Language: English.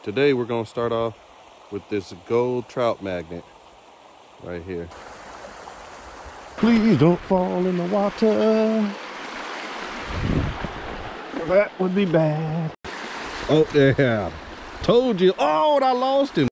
Today we're gonna start off with this gold trout magnet right here. Please don't fall in the water. That would be bad. Oh yeah, told you. Oh, and I lost him.